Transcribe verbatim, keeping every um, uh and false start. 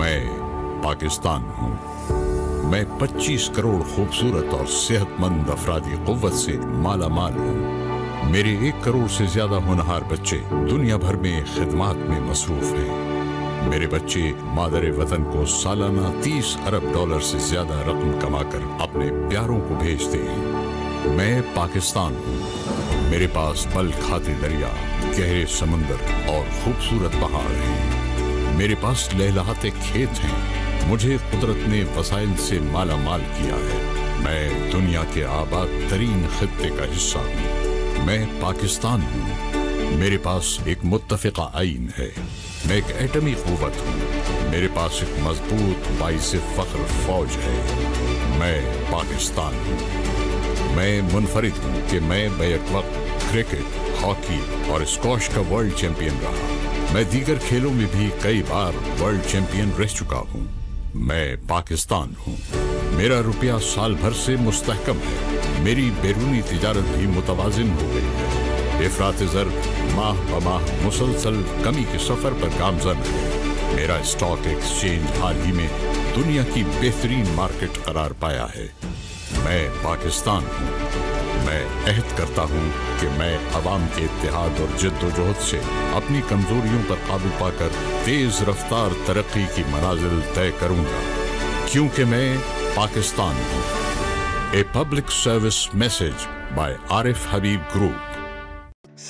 میں پاکستان ہوں۔ میں پچیس کروڑ خوبصورت اور صحت مند افرادی قوت سے مالا مال ہوں۔ میرے ایک کروڑ سے زیادہ ہونہار بچے دنیا بھر میں خدمات میں مصروف ہیں۔ میرے بچے مادر وطن کو سالانہ تیس ارب ڈالر سے زیادہ رقم کما کر اپنے پیاروں کو بھیجتے ہیں۔ میں پاکستان ہوں۔ میرے پاس پل کھاتے دریا، گہرے سمندر اور خوبصورت پہاڑ ہیں۔ میرے پاس لہلہاتے کھیت ہیں۔ مجھے قدرت نے وسائل سے مالا مال کیا ہے۔ میں دنیا کے آباد ترین خطے کا حصہ ہوں۔ میں پاکستان ہوں۔ میرے پاس ایک متفقہ آئین ہے۔ میں ایک ایٹمی قوت ہوں۔ میرے پاس ایک مضبوط باعث فخر فوج ہے۔ میں پاکستان ہوں۔ میں منفرد ہوں کہ میں بیک وقت کرکٹ، ہاکی اور اسکواش کا ورلڈ چیمپئن رہا۔ میں دیگر کھیلوں میں بھی کئی بار ورلڈ چیمپئن رہ چکا ہوں۔ میں پاکستان ہوں۔ میرا روپیہ سال بھر سے مستحکم ہے۔ میری بیرونی تجارت بھی متوازن ہو گئی ہے۔ افراط زر ماہ بماہ مسلسل کمی کے سفر پر گامزن ہے۔ میرا اسٹاک ایکسچینج حال ہی میں دنیا کی بہترین مارکیٹ قرار پایا ہے۔ میں پاکستان ہوں۔ میں عہد کرتا ہوں کہ میں عوام کے اتحاد اور جد و جہد سے اپنی کمزوریوں پر قابو پا کر تیز رفتار ترقی کی منازل طے کروں گا، کیونکہ میں پاکستان ہوں۔ A public service message by Arif Habib group.